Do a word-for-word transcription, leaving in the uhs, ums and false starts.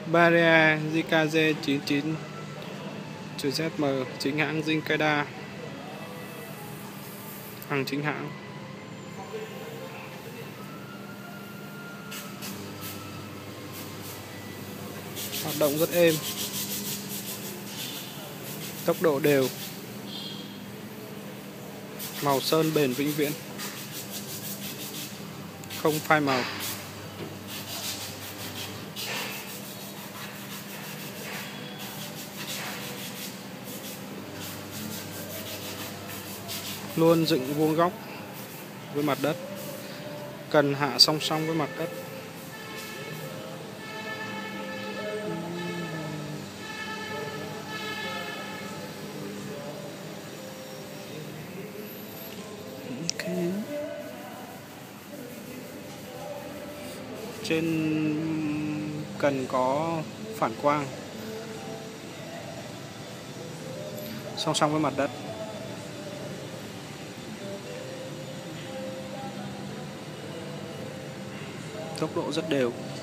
Barrier J K G chín chín Z M, chính hãng Zinkeda, hàng chính hãng. Hoạt động rất êm, tốc độ đều, màu sơn bền vĩnh viễn, không phai màu. Luôn dựng vuông góc với mặt đất, cần hạ song song với mặt đất. Okay. Trên cần có phản quang song song với mặt đất. Tốc độ rất đều.